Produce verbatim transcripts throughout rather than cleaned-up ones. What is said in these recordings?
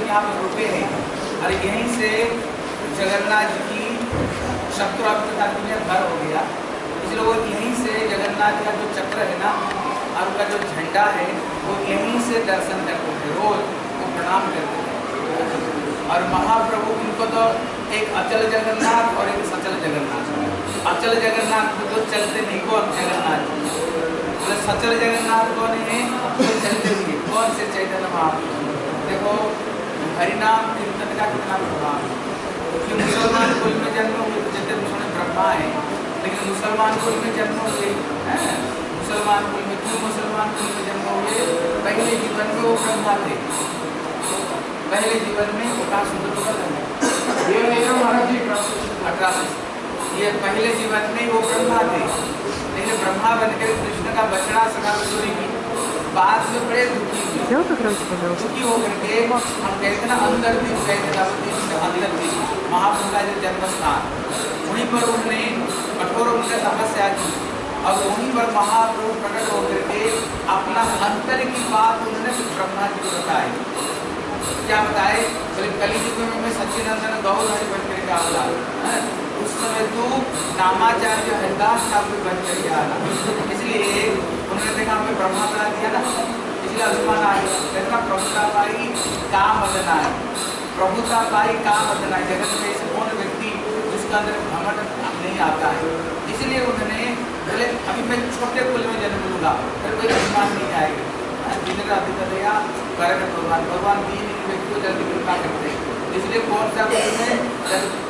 यहाँ पर रुके हैं और यहीं से जगन्नाथ जी की शत्रु में घर हो गया, इसलिए वो यहीं से जगन्नाथ का जो चक्र है ना और उनका जो झंडा है वो यहीं से दर्शन करते थे, रोज वो प्रणाम करते थे। और महाप्रभु इनको तो एक अचल जगन्नाथ और एक सचल जगन्नाथ, अचल जगन्नाथ को तो चलते नहीं को जगन्नाथ, बोले सचल जगन्नाथ कौन है तो चलते हुए कौन से चैतन्य महाप्रभु। देखो हरिनाम कीर्तन का कितना प्रभाव, कि मुसलमान कुल में जन्म हुए जैसे मुसलमान ब्रह्मा है, लेकिन मुसलमान कुल में जन्म हुए हैं, मुसलमान कुल में क्यों मुसलमान कुल में जन्म हुए, पहले जीवन में वो ब्रह्मा थे, पहले जीवन में वो कहा सुंदर ये महाराज जी अठारह ये पहले जीवन में वो ब्रह्मा थे, लेकिन ब्रह्मा बनकर कृष्ण का बछड़ा सगासुरी की बाद में बड़े दुखी हुए, दुखी होकर के हम कहते ना अंदर भी कहते अंदर भी महाप्रभु का जो जन्म स्थान वहीं पर उन्होंने कठोर उनका तपस्या की और वहीं पर महाप्रभु प्रकट होकर के अपना अंतर की बात उन्होंने ब्रह्मा जी को बताई। क्या बताए, बोले कलियुग में मैं सच्चिदानंद गौर हरि बन करके आऊंगा, उस समय तू नामाचार्य हरिदास ठाकुर बन करके आना, इसलिए उन्होंने देखा हमें ब्रह्मा बना दिया ना, इसलिए अभिमान आए, कहना प्रभुता पाई काम बदना है, प्रभुता पाई काम बदना है, जगत में ऐसे कौन व्यक्ति जिसका अंदर घमंड नहीं आता है, इसलिए उन्होंने बोले अभी मैं छोटे कुल में जन्म लूंगा फिर कोई अभिमान नहीं आएगा, जिनका अधिकतया कारण भगवान भगवान दीन व्यक्ति को जल्दी कृपा करते हैं, इसलिए कौन सा कुल में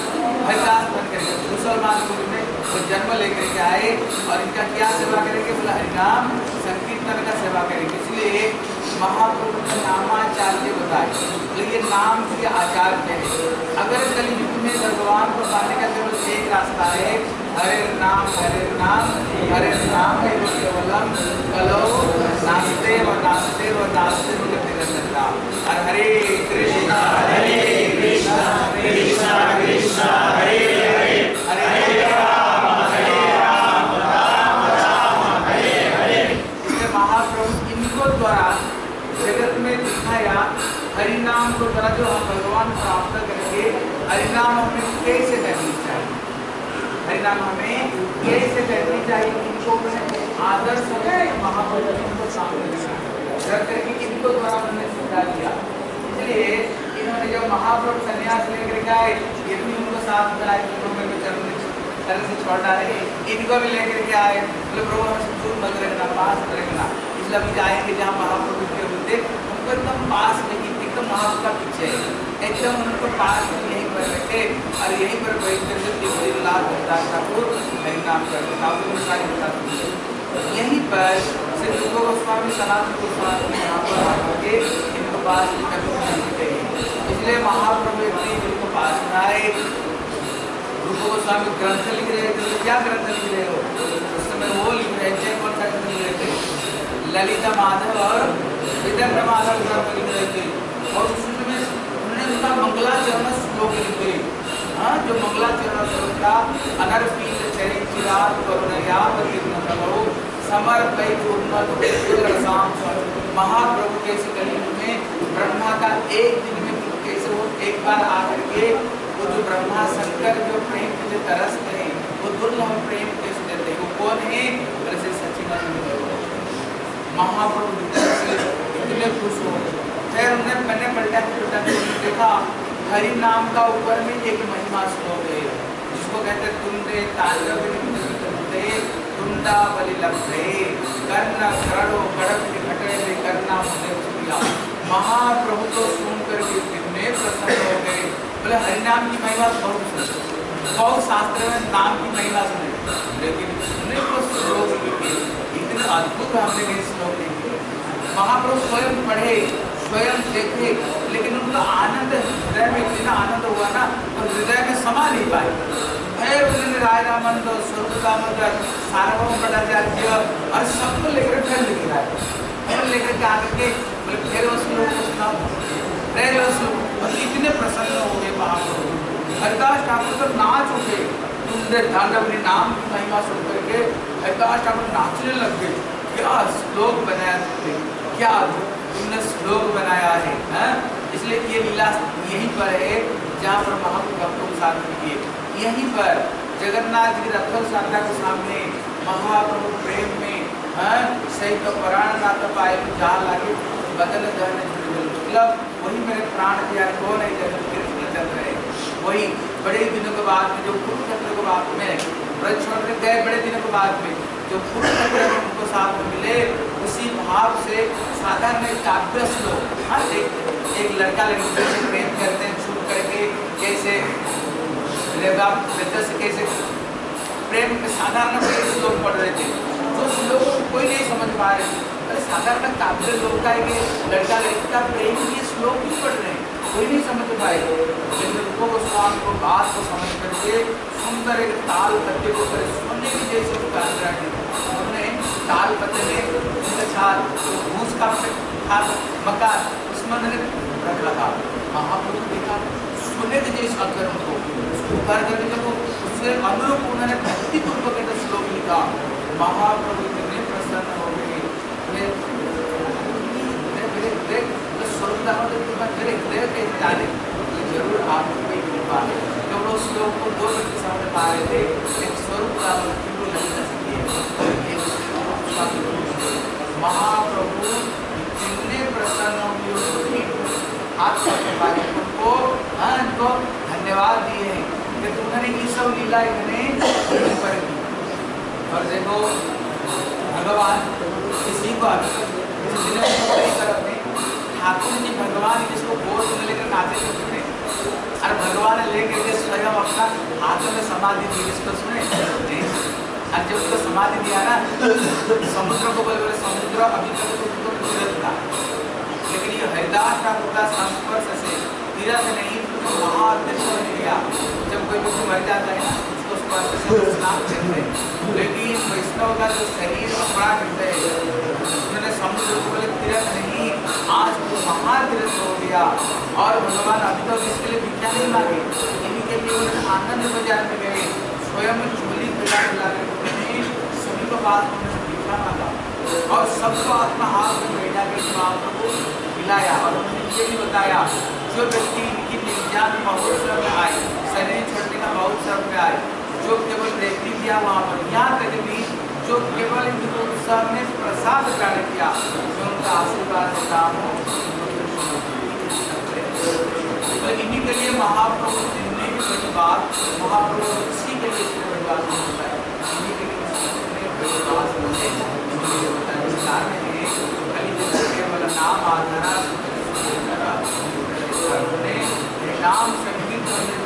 हरिदास बन करके मुसलमान कुल में वो जन्म लेकर के आए और इनका क्या सेवा करेंगे, बोला हरिनाम संकीर्तन का सेवा करेंगे, इसलिए महाप्रभु का नामाचार्य बताए, तो ये नाम के आचार्य है। अगर कलियुग में भगवान को पाने का केवल एक रास्ता है, हरे नाम हरे नाम हरे नाम है केवलम कलो नास्ते व नास्ते व नास्ते सकता, और हरे कृष्णा हरे कृष्णा कृष्णा कृष्णा हरे हरे हरे राम हरे राम राम राम हरे हरे। इसलिए महाप्रभु इनको द्वारा जगत में दिखाया हरिनाम को द्वारा जो हम भगवान प्राप्त करके हरिनाम हमें कैसे करनी चाहिए, हरिनाम हमें कैसे करनी चाहिए, इनको आदर्श महाप्रभु इनको सामने करके इनको द्वारा हमने सुधार दिया। इसलिए इन्होंने जब महाप्रभु संन्यास लेकर के आए ये भी उनको साथ बनाए, तरह से छोड़ डाले, इनको भी लेकर के आए, बोले प्रभु हमसे दूर मत रखना पास मत रखना, इसलिए अभी जाएंगे जहाँ महाप्रभु के होते उनको एकदम पास में एकदम महाप्रभु का पीछे एकदम उनको पास में यहीं पर रखे और यहीं पर बैठ करके लाल हरिदास ठाकुर हरिनाम करते ठाकुर सारी बता यहीं पर श्री रूप गोस्वामी सनातन गोस्वामी यहाँ पर आके इनको पास करनी चाहिए, इसलिए महाप्रभु इतनी इनको पास बनाए। रूप गोस्वामी ग्रंथ लिख रहे थे, क्या ग्रंथ लिख रहे हो उस समय वो लिख रहे थे, कौन सा ग्रंथ लिख रहे थे, ललिता माधव और विदर्भ माधव ग्रंथ लिख रहे थे, और उस समय उन्होंने उनका मंगलाचरण श्लोक लिखे, हाँ जो मंगलाचरण श्लोक का अनर्पीत चरित चिराग करुणयाम करो समर्पय उन्मत महाप्रभु के कलियुग में ब्रह्मा का एक दिन में कैसे वो एक बार आकर के वो जो ब्रह्मा शंकर जो प्रेम के लिए तरसते हैं वो दुर्लभ प्रेम कैसे देते हैं, वो कौन है, वैसे सच्चिदानंद महाप्रभु इतने खुश हो। फिर उन्हें पन्ने पलटा पलटा देखा हरि नाम का ऊपर में एक महिमा श्लोक है जिसको कहते तुंडे तांडव तुंडा बलि लभ्रे कर्ण करो कड़क घटे में करना मुझे किया। महाप्रभु तो सुन करके कितने प्रसन्न हो गए, बोले हरिनाम की महिमा बहुत बहुत शास्त्र में नाम की महिमा सुने, लेकिन सुनने को श्लोक लिखे इतने अद्भुत हमने ये श्लोक लिखे, महाप्रभु स्वयं पढ़े स्वयं देखे, लेकिन उनका आनंद हृदय में इतना आनंद हुआ ना तो हृदय में समा नहीं पाए। फिर उन्होंने राय रामंद स्वरूप दामोदर सार्वभौम भट्टाचार्य और सबको लेकर फिर लिख रहा है, फिर लेकर के आकर के बोले फिर उस लोग को सुनाओ, फिर उस लोग और इतने प्रसन्न हो गए महाप्रभु। हरिदास ठाकुर तो नाच उठे, तुमने तांडव नाम की महिमा सुन करके हरिदास ठाकुर नाचने लग गए, क्या श्लोक बनाया तुमने, क्या तुमने श्लोक बनाया है, है? इसलिए ये लीला यहीं पर है जहाँ पर महाप्रभु भक्तों के साथ किए। यहीं पर जगन्नाथ जी रथों साधना के सामने महाप्रभु प्रेम में सही तो प्राण नाथ पाए जहाँ लागे बदल दहन मतलब वही मेरे प्राण दिया कौन है जगत कृष्ण चल रहे वही बड़े दिनों के बाद में जो कुरुक्षेत्र के बाद में व्रत छोड़ के गए बड़े दिनों के बाद में जो कुरुक्षेत्र में उनको साथ में मिले उसी भाव से साधारण काव्य श्लोक हाँ एक एक लड़का लड़की से प्रेम करते हैं छूट करके कैसे से कैसे प्रेम में साधारण श्लोक पढ़ रहे थे जो श्लोक कोई नहीं समझ पा रहे अरे साधारण काव्य लोग का लड़का लड़की का प्रेम ये श्लोक ही पढ़ रहे हैं कोई नहीं समझ पाए लेकिन रूप गोस्वामी को बात को समझ करके सुंदर एक ताल पत्ते को सोने की जैसे उन्होंने ताल पत्ते में उनका छाल भूस का मकान उसमें उन्होंने रख लगा महाप्रभु देखा सोने के जैसे अक्षर उनको उसको कर करके जब उससे अनुरूप उन्होंने भक्ति पूर्वक एक श्लोक लिखा महाप्रभु इतने प्रसन्न हो गए जरूर आपको कोई कृपा है तो वो श्लोक को दो मिनट समझ पा रहे थे एक स्वरूप महाप्रभु इतने प्रसन्न होंगे उनको उनको धन्यवाद दिए हैं कि तुमने ये सब लीला इतने पर की और देखो भगवान किसी को ठाकुर जी भगवान जिसको गोद में लेकर नाचे थे और भगवान लेकर के स्वयं अपना हाथों में समाधि दी जिसको सुने और जब उसको समाधि दिया ना समुद्र को बोले बोले समुद्र अभी तक तो उसको तीरथ था लेकिन ये हरिदास ठाकुर का संस्पर्श से तीरथ नहीं तो महातीर्थ बन गया जब कोई व्यक्ति मर जाता है ना उसको स्पर्श से स्नान करते हैं लेकिन वैष्णव का जो शरीर अपना करते हैं उन्होंने समुद्र को बोले तीरथ नहीं आज वो महातीर्थ हो गया और भगवान अभी तो इसके लिए भिक्षा नहीं मांगे इन्हीं के लिए उन्होंने आनंद बाजार में गए स्वयं झोली पिला पिला कर सभी को बात उन्होंने भिक्षा मांगा और सबको अपना हाथ में बैठा के महाप्रभु खिलाया और उन्होंने ये भी बताया जो व्यक्ति इनकी निर्ज्ञान महोत्सव में आए शरीर छोड़ने का महोत्सव में आए जो केवल रेखी किया वहाँ पर यहाँ तक भी जो केवल इनको उत्सव में प्रसाद ग्रहण किया जो उनका आशीर्वाद से काम हो तो इन्हीं के लिए महाप्रभु जितने भी बड़ी बात महाप्रभु इसी के लिए बड़ी बात होता है इन्हीं के लिए बड़ी बात होते केवल नाम आधारा नाम संगीत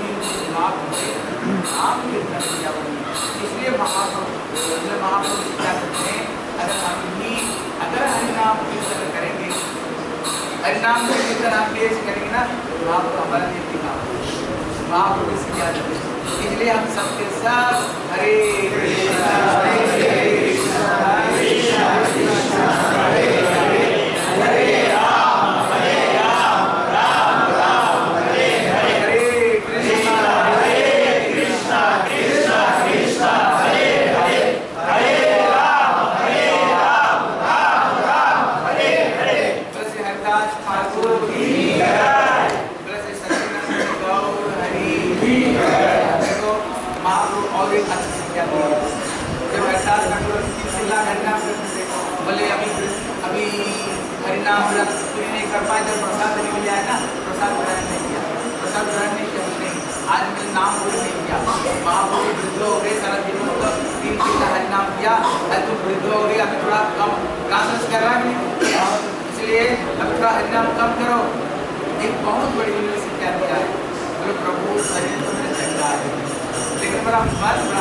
नाम कीर्तन किया इसलिए महाप्रभु महाप्रभु क्या करते हैं अगर हम भी अगर हरिनाम कीर्तन करेंगे हरिनाम का कीर्तन आप पेश करेंगे ना तो आपको हमारा नीति का महाप्रभु से क्या करते हैं इसलिए हम सबके साथ हरे कृष्णा हरे कृष्णा कृष्णा कृष्णा हरे हरे हरे राम हरे राम राम राम हरे हरे हरे कृष्णा हरे कृष्णा कृष्णा कृष्णा हरे हरे हरे राम हरे राम राम राम हरे हरे श्री हरिदास ठाकुर की जय श्री सच्चिदानंद गौर हरि की जय देखो महाप्रभु और एक अच्छी संख्या दी जब हरिदास ठाकुर की जिला हरिनाम करते थे बोले अभी अभी हरिनाम पूरी नहीं कर पाए जब प्रसाद निकल जाए ना प्रसाद ग्रहण नहीं किया प्रसाद ग्रहण नहीं किया नहीं आज मैंने नाम पूरी नहीं किया महाप्रभु वृद्ध हो गए सारा जीवन तो तीन दिन का हरिनाम किया आज तुम वृद्ध हो गए अभी थोड़ा कम क्लासेस कर रहा है इसलिए अभी थोड़ा हरिनाम कम करो एक बहुत बड़ी शिक्षा दिया है बोले प्रभु शरीर तो मेरे चंगा है लेकिन बड़ा मन बड़ा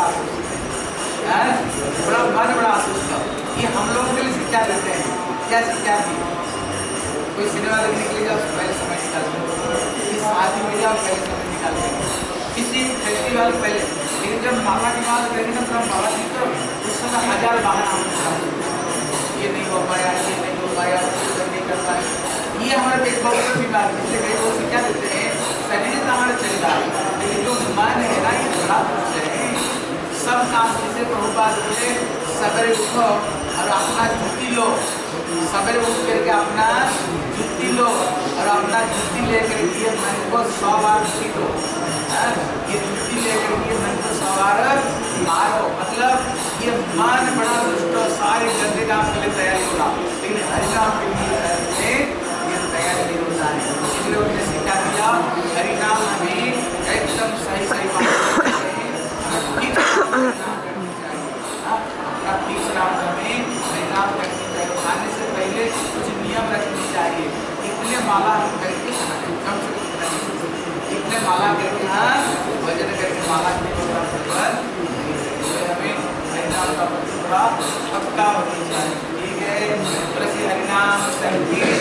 बड़ा मन बड़ा सोचता ये हम लोगों के लिए शिक्षा देते हैं क्या शिक्षा दी कोई सिनेमा देखने के लिए जाओ पहले समय निकाल किसी शादी में जाओ पहले समय निकाल किसी फेस्टिवल पहले लेकिन जब माला की बात करेंगे ना तो बाबा जी तो उस समय हजार बहाना ये नहीं हो पाया ये नहीं हो पाया नहीं कर पाया ये हमारे पेट बहुत बीमार जिससे कई लोग शिक्षा देते हैं शरीर तो हमारा चलता है लेकिन जो मन है ना ये बड़ा दुष्ट है सब काम जैसे प्रभुपाद बोले सवेरे उठो और अपना छुट्टी लो सवेरे उठ करके अपना जुत्ती लो और अपना जुत्ती लेकर के मन को सौ बार पीटो। ये जुत्ती लेकर के मन को सौ बार मारो, मतलब ये मन बड़ा दुष्ट और सारे गंदे काम के लिए तैयारी होगा, लेकिन हरिनाम के लिए ये तैयारी नहीं होता है। इसलिए उन्होंने सिखा दिया हरिनाम हमें एकदम सही सही बात हमें हरिनाम करनी चाहिए। खाने से पहले कुछ नियम रखनी चाहिए। इतने माला हम करके कम से कम इतने माला करके हाँ भजन करके माला पर हमें हरिनाम का पूरा पक्का होनी चाहिए। ठीक है, हरिनाम